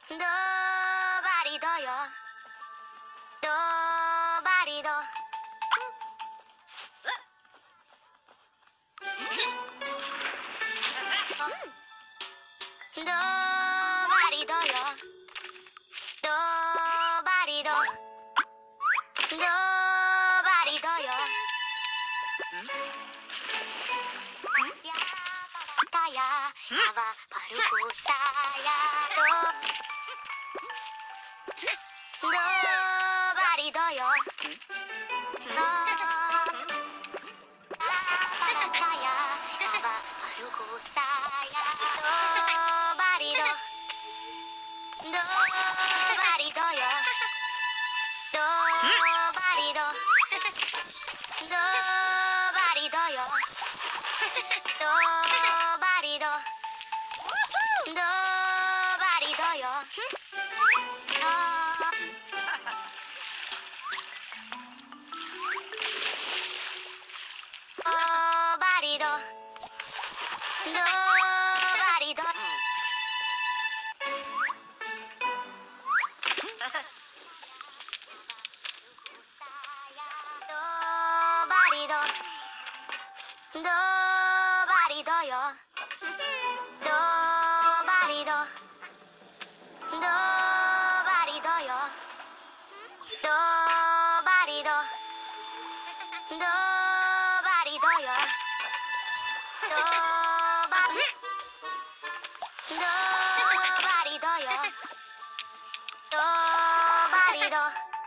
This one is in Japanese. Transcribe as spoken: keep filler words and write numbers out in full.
どばりどよどばりどどばりどよどばりどどばりどよたやあわパルコサヤどどばりどよどたやあわパルコサヤどばりどどばりどよどばりどどばりどよどばりどどばりどよどばりどどばりどどばりどよどばりどどばりどよどばりどどばりどよどばりどばりどよどばりど